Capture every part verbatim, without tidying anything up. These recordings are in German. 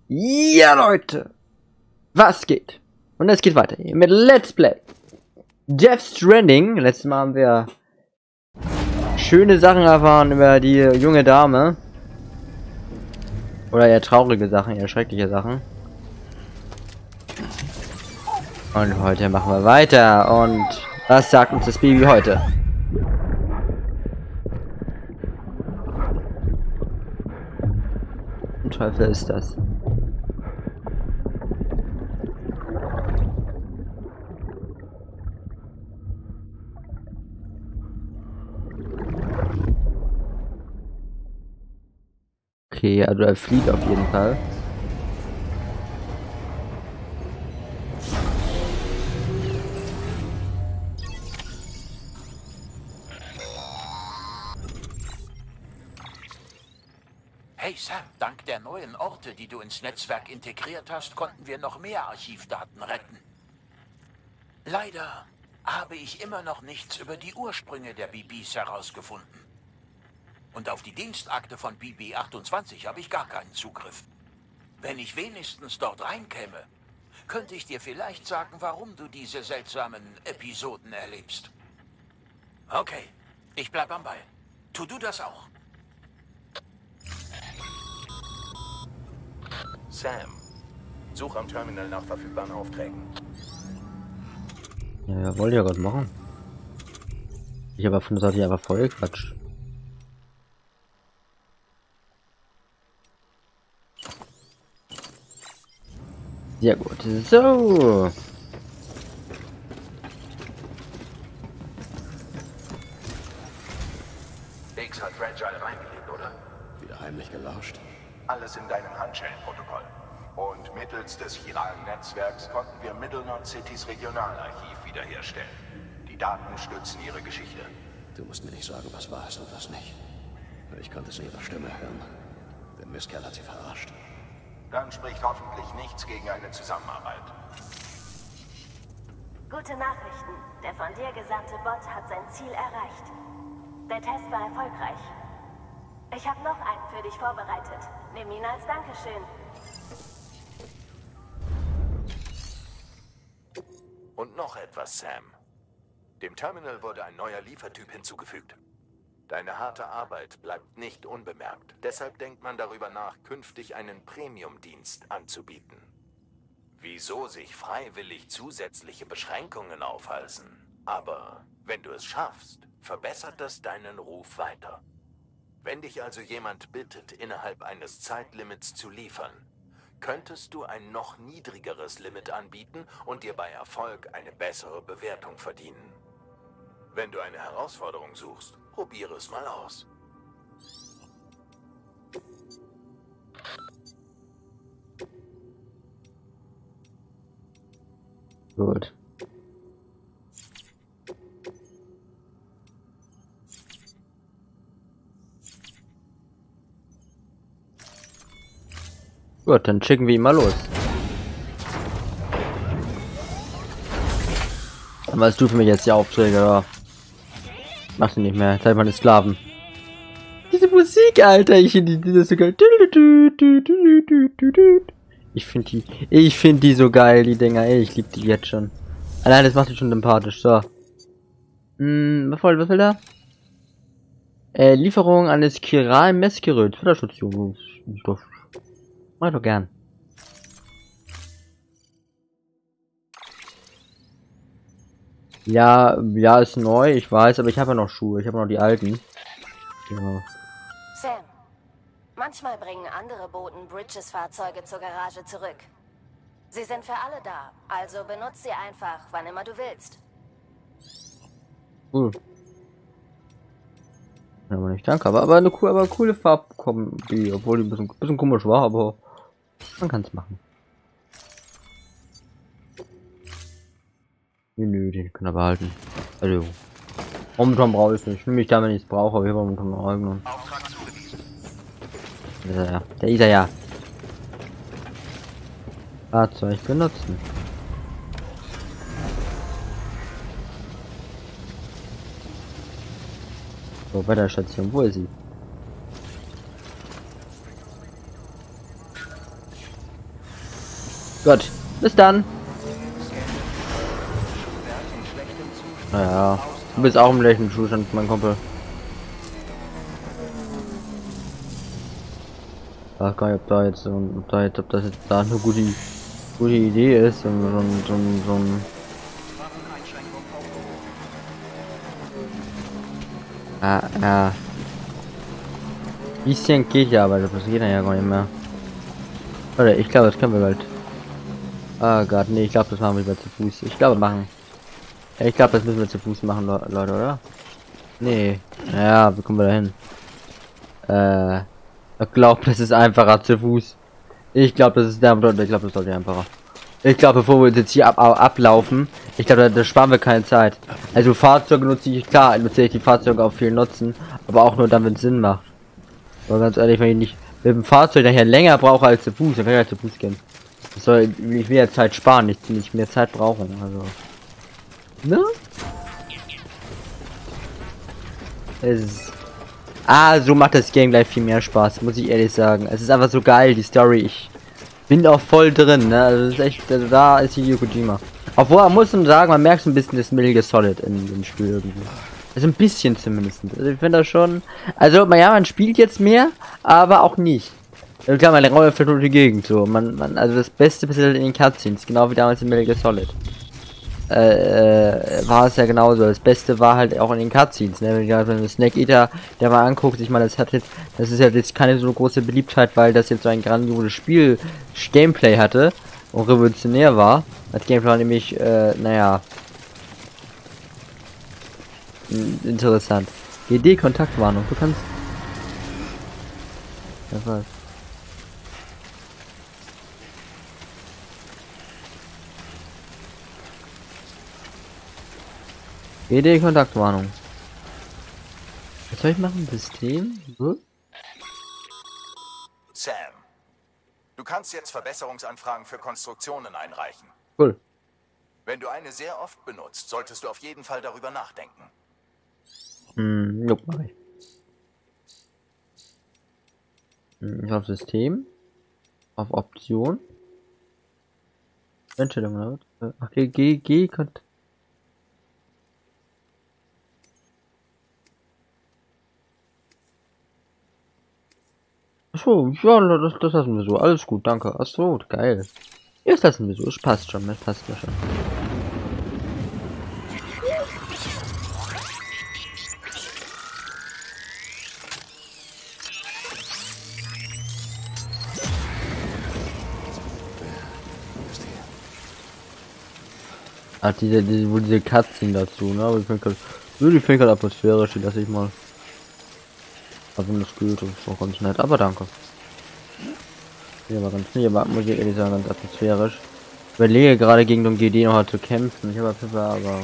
Ja, Leute! Was geht? Und es geht weiter hier mit Let's Play Death Stranding. Letztes Mal haben wir schöne Sachen erfahren über die junge Dame. Oder eher traurige Sachen, eher schreckliche Sachen. Und heute machen wir weiter. Und was sagt uns das Baby heute? Ein Teufel ist das. Okay, also er flieht auf jeden Fall. Hey Sam, dank der neuen Orte, die du ins Netzwerk integriert hast, konnten wir noch mehr Archivdaten retten. Leider habe ich immer noch nichts über die Ursprünge der B Bs herausgefunden. Und auf die Dienstakte von B B achtundzwanzig habe ich gar keinen Zugriff. Wenn ich wenigstens dort reinkäme, könnte ich dir vielleicht sagen, warum du diese seltsamen Episoden erlebst. Okay, ich bleib am Ball. Tu du das auch. Sam, such am Terminal nach verfügbaren Aufträgen. Ja, ja, wollte ja gerade machen. Ich aber von der Seite einfach voll Quatsch. Sehr gut. So. X hat Fragile reingelegt, oder? Wieder heimlich gelauscht. Alles in deinem Handschellenprotokoll. Und mittels des chiralen Netzwerks konnten wir Middle-Knot Citys Regionalarchiv wiederherstellen. Die Daten stützen ihre Geschichte. Du musst mir nicht sagen, was wahr ist und was nicht. Ich konnte es in ihrer Stimme hören. Der Mistkerl hat sie verarscht. Dann spricht hoffentlich nichts gegen eine Zusammenarbeit. Gute Nachrichten. Der von dir gesandte Bot hat sein Ziel erreicht. Der Test war erfolgreich. Ich habe noch einen für dich vorbereitet. Nimm ihn als Dankeschön. Und noch etwas, Sam. Dem Terminal wurde ein neuer Liefertyp hinzugefügt. Deine harte Arbeit bleibt nicht unbemerkt. Deshalb denkt man darüber nach, künftig einen Premium-Dienst anzubieten. Wieso sich freiwillig zusätzliche Beschränkungen aufhalsen? Aber wenn du es schaffst, verbessert das deinen Ruf weiter. Wenn dich also jemand bittet, innerhalb eines Zeitlimits zu liefern, könntest du ein noch niedrigeres Limit anbieten und dir bei Erfolg eine bessere Bewertung verdienen. Wenn du eine Herausforderung suchst, probiere es mal aus. Gut. Gut, dann schicken wir ihn mal los. Dann weißt du für mich jetzt die Aufträge, oder? Mach sie nicht mehr, zeig mal die Sklaven. Diese Musik, Alter, ich finde die, die so geil. Ich finde die, ich finde die so geil, die Dinger, ey, ich liebe die jetzt schon. Allein das macht die schon sympathisch, so. Hm, was will, was will da? Äh, Lieferung eines chiralen Messgeräts, Förderstation. Doch. Mach doch gern. Ja, ja, ist neu, ich weiß, aber ich habe ja noch Schuhe, ich habe noch die alten. Ja. Sam, manchmal bringen andere Boten Bridges-Fahrzeuge zur Garage zurück. Sie sind für alle da, also benutzt sie einfach, wann immer du willst. Cool. Ja, aber nicht, danke, aber, aber eine coole, aber coole Farbkombi, obwohl die ein bisschen, bisschen komisch war, aber man kann es machen. Nö, den können wir behalten. Also, momentan brauche ich es nicht. Ich nehme mich da, wenn ich es brauche, aber ich habe momentan noch eigenen. Da ist er ja. Da ist er ja. Fahrzeug benutzen. So, bei der Station, wo ist sie? Gut, bis dann. Naja, du bist auch im schlechten Zustand, mein Kumpel. Ich weiß gar nicht, ob da jetzt, ob da jetzt, ob das jetzt da eine gute, gute Idee ist, so, so, so, so ein Ah, ja. Bisschen geht ja, aber das geht dann ja gar nicht mehr. Oder ich glaube, das können wir bald. Oh Gott, nee, ich glaube, das machen wir lieber zu Fuß. Ich glaube, machen. Ich glaube, das müssen wir zu Fuß machen, Leute, oder? Nee. Ja, wie kommen wir da hin? Äh, ich glaube, das ist einfacher zu Fuß. Ich glaube, das ist der, ich glaube, das sollte einfacher. Ich glaube, bevor wir jetzt hier ab, ab, ablaufen, ich glaube, da, da sparen wir keine Zeit. Also Fahrzeuge nutze ich, klar, nutze ich die Fahrzeuge auf viel nutzen, aber auch nur dann, wenn es Sinn macht. Aber ganz ehrlich, wenn ich nicht mit dem Fahrzeug daher länger brauche als zu Fuß, dann kann ich halt zu Fuß gehen. Ich soll ich mehr Zeit sparen, nicht, nicht mehr Zeit brauchen, also. Ne? Es ist, ah, so macht das Game gleich viel mehr Spaß, muss ich ehrlich sagen. Es ist einfach so geil, die Story. Ich bin auch voll drin, ne? Also das ist echt, also da ist Hideo Kojima. Obwohl, man muss sagen, man merkt so ein bisschen das Metal Gear Solid in dem Spiel irgendwie. Also ein bisschen zumindest. Also ich finde das schon. Also, ja, man spielt jetzt mehr, aber auch nicht. Also klar, man läuft durch die Gegend so. Man, man, also das Beste passiert in den Cutscenes, genau wie damals in Metal Gear Solid. Äh, war es ja genauso. Das Beste war halt auch in den Cutscenes, ne? Wenn du Snake Eater, der mal anguckt, ich meine, das hat jetzt, das ist ja jetzt keine so große Beliebtheit, weil das jetzt so ein grandioses Spiel, Gameplay hatte und revolutionär war. Das Gameplay war nämlich, äh, naja, interessant. G D-Kontaktwarnung, du kannst. Das war's. G D-Kontaktwarnung. Was soll ich machen? System? Hm? Sam, du kannst jetzt Verbesserungsanfragen für Konstruktionen einreichen. Cool. Wenn du eine sehr oft benutzt, solltest du auf jeden Fall darüber nachdenken. Hm, jupp, mach ich. Hm, ich auf System. Auf Option. Einstellungen. Ach, G, G, G, Kontakt. Achso, ja, das, das lassen wir so. Alles gut, danke. Achso, geil. Ja, das lassen wir so. Es passt schon, das passt ja schon. Ah, diese, diese, wo diese Cutscene dazu, ne? Aber ich finde halt, so die finde halt atmosphärisch, die lasse ich mal. Aber das gut, das ist auch ganz nett, aber danke. Ja, aber ganz nett, aber muss ich ehrlich sagen, ganz atmosphärisch. Ich überlege gerade gegen den G D noch halt zu kämpfen. Ich habe Pfeffer, aber.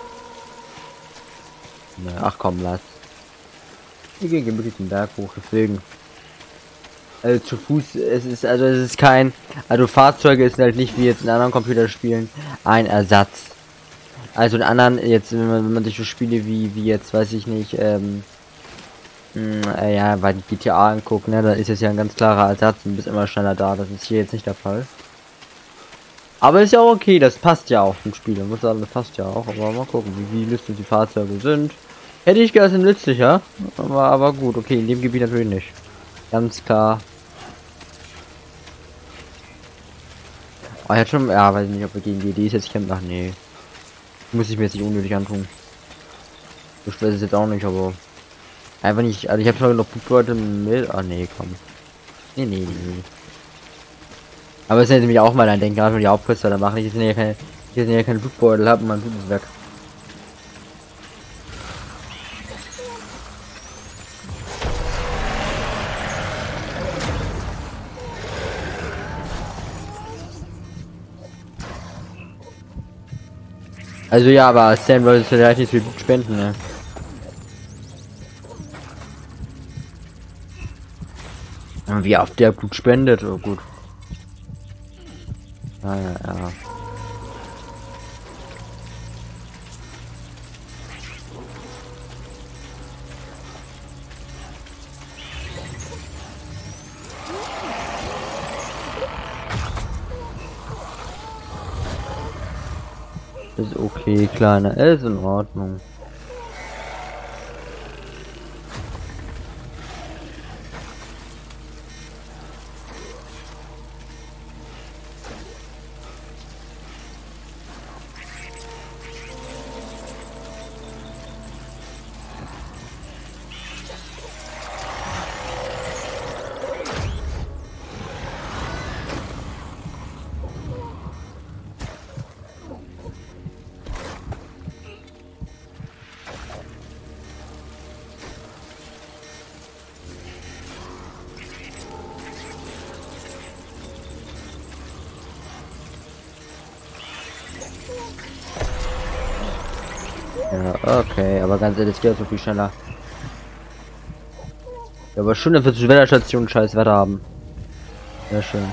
Na, ach komm, lass. Ich gehe wirklich den Berg hoch, deswegen. Also zu Fuß, es ist, also es ist kein, also Fahrzeuge ist halt nicht wie jetzt in anderen Computerspielen ein Ersatz. Also in anderen, jetzt, wenn man, wenn man sich so Spiele wie, wie jetzt, weiß ich nicht, ähm, mh, äh, ja, weil die G T A anguckt, ne, da ist es ja ein ganz klarer Ersatz und bist immer schneller da, das ist hier jetzt nicht der Fall. Aber ist ja auch okay, das passt ja auch zum Spiel, muss sagen, das passt ja auch, aber mal gucken, wie, wie lustig die Fahrzeuge sind. Hätte ich gerne nützlicher, aber, aber gut, okay, in dem Gebiet natürlich nicht. Ganz klar. Oh, ich hatte schon, ja, weiß ich nicht, ob wir gegen G Ds jetzt kämpfen. Ach nee. Muss ich mir jetzt nicht unnötig antun. So schwer ist es jetzt auch nicht, aber. Einfach nicht, also ich habe schon noch Leute mit. Ah nee, komm. Nee, nee, nee. Aber es hätte mich auch mal ein Denken, gerade wenn die Hauptquest da machen. Ich jetzt ja keine, ich jetzt ja keinen Blutbeutel habe und mein Blut ist weg. Also ja, aber Sam wollte vielleicht nicht viel Blut spenden, ne? Wie oft der Blut spendet, oh gut. Ah, ja, ja. Ist okay, kleiner. Ist in Ordnung. Ja, okay, aber ganz ehrlich, es geht so viel schneller. Ja, aber schön, dass wir zur Wetterstation scheiß Wetter haben. Sehr schön.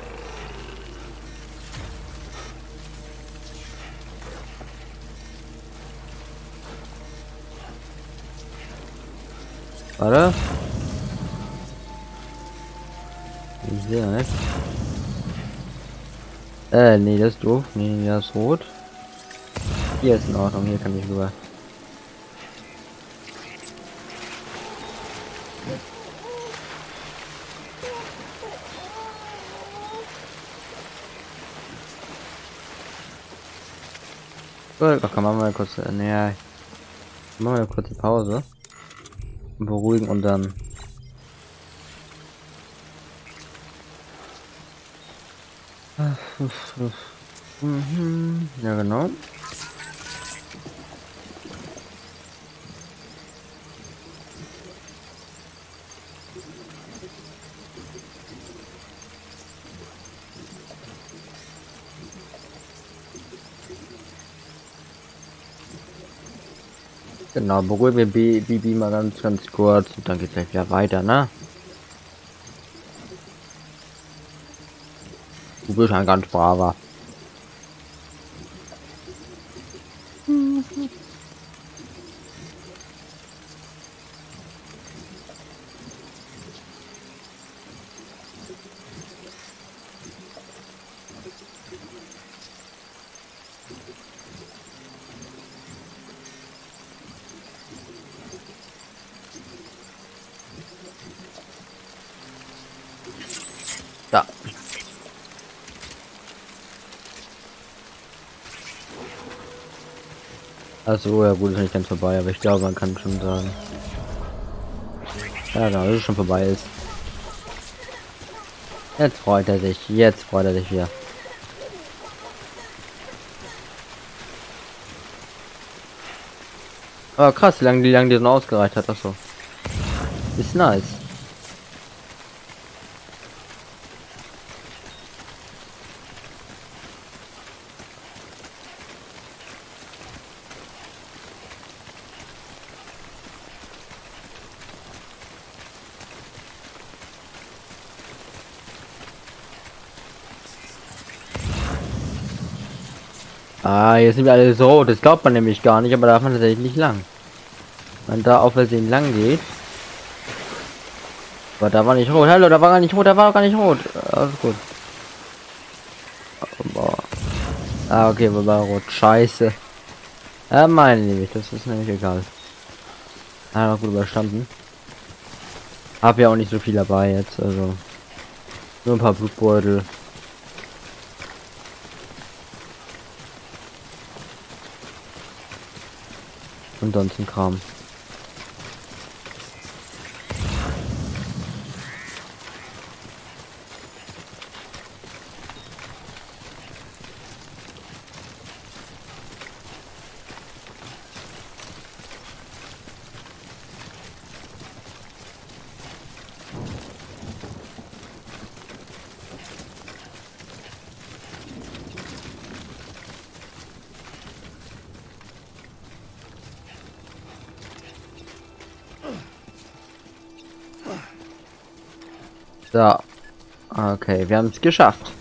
Warte. Ich sehe nicht. Äh, nee, das ist doof. Nee, das ist rot. Hier ist in Ordnung, hier kann ich rüber. Gut, ach komm, machen wir mal kurz, äh, nee, machen wir eine kurze Pause. Und beruhigen und dann. Mhm. Ja, genau. Genau, beruhigen wir Bibi mal ganz, ganz kurz und dann geht's gleich wieder weiter, ne? Du bist ein ganz braver. Ja. Also ja gut, ist nicht ganz vorbei, aber ich glaube, man kann schon sagen. Ja, genau, dass es schon vorbei ist. Jetzt freut er sich, jetzt freut er sich wieder. Aber krass, wie lange die lange die so ausgereicht hat, das so. Ist nice. Ah, jetzt sind wir alle so rot. Das glaubt man nämlich gar nicht, aber da darf man tatsächlich nicht lang. Wenn da auf Versehen lang geht. Aber da war nicht rot. Hallo, da war gar nicht rot, da war gar nicht rot. Alles gut. Boah. Ah, okay, wo war rot? Scheiße. Ja, meine nämlich, das ist nämlich egal. Ah, noch gut überstanden. Hab ja auch nicht so viel dabei jetzt, also. Nur ein paar Blutbeutel. Und sonst ein Kram. So. Okay, wir haben es geschafft.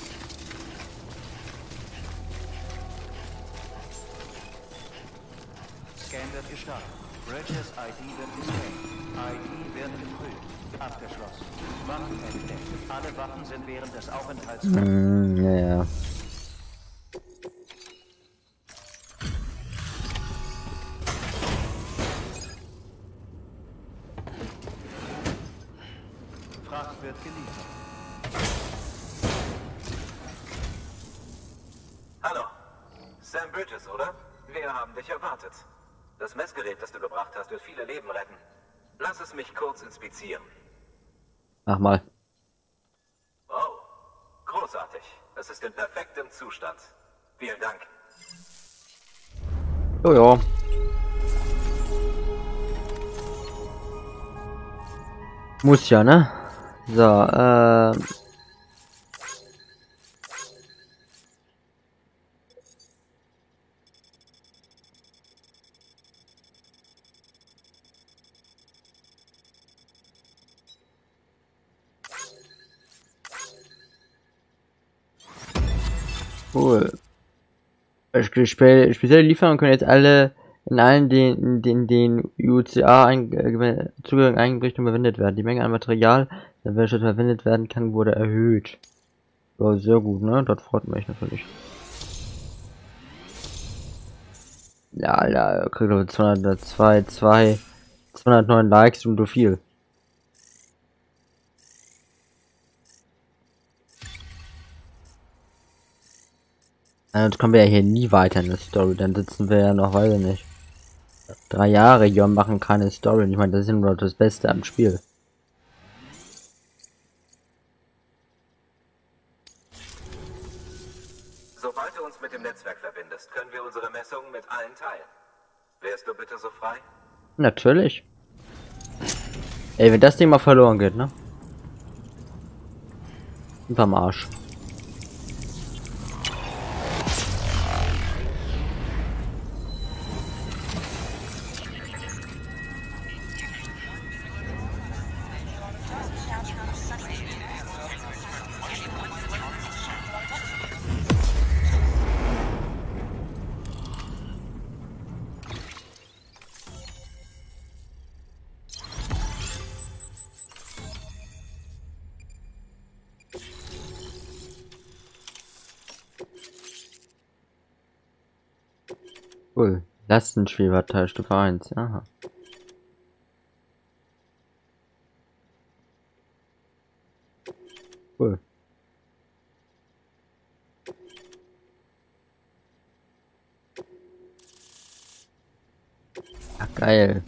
Scan wird gestartet. Bridges I D wird gescannt. I D wird geprüft. Abgeschlossen. Waffen entdeckt. Alle Waffen sind während des Aufenthalts... Mm, ja, ja. Sam Bridges, oder? Wir haben dich erwartet. Das Messgerät, das du gebracht hast, wird viele Leben retten. Lass es mich kurz inspizieren. Mach mal. Oh, großartig. Es ist in perfektem Zustand. Vielen Dank. Jojo. Muss ja, ne? So, ähm. Cool. Spe spezielle Lieferungen können jetzt alle in allen den den den U C A äh, Zugang Einrichtungen verwendet werden. Die Menge an Material, welches verwendet werden kann, wurde erhöht. Ja, sehr gut, ne? Das freut mich natürlich. Ja, Alter, kriegt aber zweihundert zwei, zwei, zweihundertneun Likes und so viel. Jetzt kommen wir ja hier nie weiter in der Story, dann sitzen wir ja noch, weiß ich nicht, drei Jahre hier und machen keine Story. Ich meine, das ist ja nur das Beste am Spiel. Sobald du uns mit dem Netzwerk verbindest, können wir unsere Messungen mit allen teilen. Wärst du bitte so frei? Natürlich. Ey, wenn das Ding mal verloren geht, ne? Unterm Arsch. Cool. Lastenschweber Stufe eins. Aha. Cool. Ach, geil.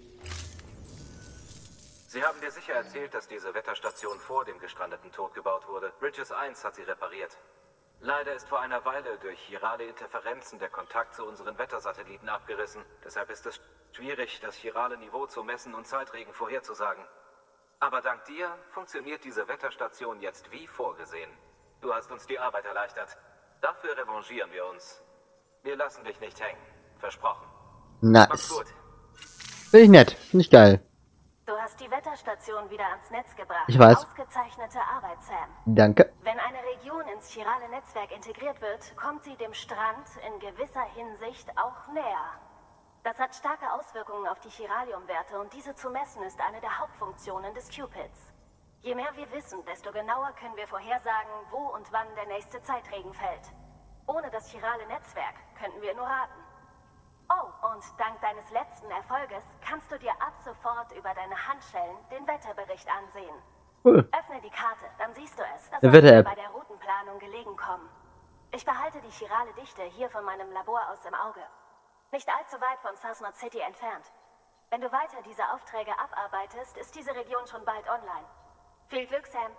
Sie haben dir sicher erzählt, dass diese Wetterstation vor dem gestrandeten Tod gebaut wurde. Bridges eins hat sie repariert. Leider ist vor einer Weile durch chirale Interferenzen der Kontakt zu unseren Wettersatelliten abgerissen. Deshalb ist es schwierig, das chirale Niveau zu messen und Zeitregen vorherzusagen. Aber dank dir funktioniert diese Wetterstation jetzt wie vorgesehen. Du hast uns die Arbeit erleichtert. Dafür revanchieren wir uns. Wir lassen dich nicht hängen. Versprochen. Nice. Mach's gut. Finde ich nett. Finde ich geil. Du hast die Wetterstation wieder ans Netz gebracht. Ich weiß. Ausgezeichnete Arbeit, Sam. Danke. Wenn eine Region ins chirale Netzwerk integriert wird, kommt sie dem Strand in gewisser Hinsicht auch näher. Das hat starke Auswirkungen auf die Chiraliumwerte und diese zu messen ist eine der Hauptfunktionen des Cupids. Je mehr wir wissen, desto genauer können wir vorhersagen, wo und wann der nächste Zeitregen fällt. Ohne das chirale Netzwerk könnten wir nur raten. Oh, und dank deines letzten Erfolges kannst du dir ab sofort über deine Handschellen den Wetterbericht ansehen. Cool. Öffne die Karte, dann siehst du es. Das Der sollte dir Wetter-App. bei der Routenplanung gelegen kommen. Ich behalte die chirale Dichte hier von meinem Labor aus im Auge. Nicht allzu weit von Southmont City entfernt. Wenn du weiter diese Aufträge abarbeitest, ist diese Region schon bald online. Viel Glück, Sam.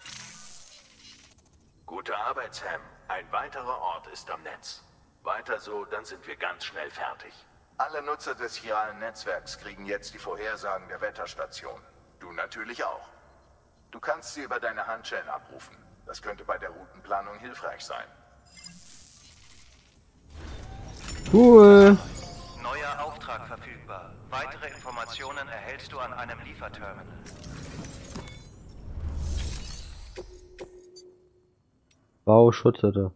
Gute Arbeit, Sam. Ein weiterer Ort ist am Netz. Weiter so, dann sind wir ganz schnell fertig. Alle Nutzer des chiralen Netzwerks kriegen jetzt die Vorhersagen der Wetterstation. Du natürlich auch. Du kannst sie über deine Handschellen abrufen. Das könnte bei der Routenplanung hilfreich sein. Cool. Neuer Auftrag verfügbar. Weitere Informationen erhältst du an einem Lieferterminal. Bauschutzhütte.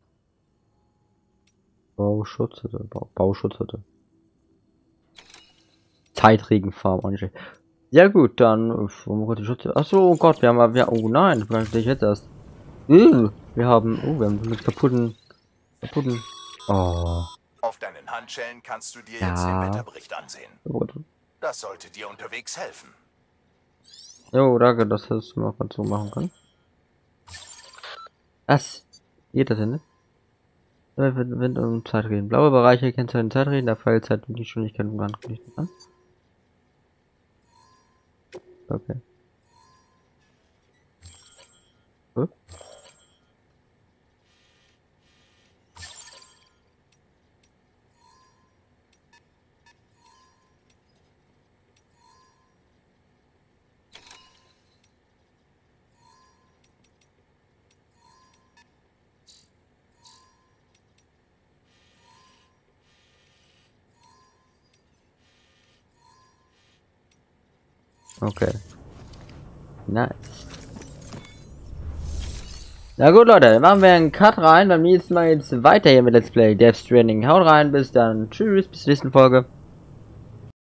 Bauschutzhütte. Bau Bauschutzhütte. Zeitregenfarm. Auch nicht schlecht. Ja gut, dann. Wo die Schutz? Achso, oh Gott, wir haben ja. Oh nein, das sehe ich jetzt erst. Uh, wir haben. Oh, wir haben mit kaputten. kaputten. Oh. Auf deinen Handschellen kannst du dir Ja. jetzt den Wetterbericht ansehen. Gut. Das sollte dir unterwegs helfen. Jo, danke, dass du das mal so machen kann. Was? Geht das denn nicht? Wind, Wind und Zeitreden. Blaue Bereiche kennzeichnen Zeitreden, der Pfeilzeit und die Geschwindigkeit im Land gerichtet an. Okay. Huh? Okay. Nice. Na gut, Leute, dann machen wir einen Cut rein. Beim nächsten Mal geht's weiter hier mit Let's Play Death Stranding. Haut rein, bis dann. Tschüss, bis zur nächsten Folge.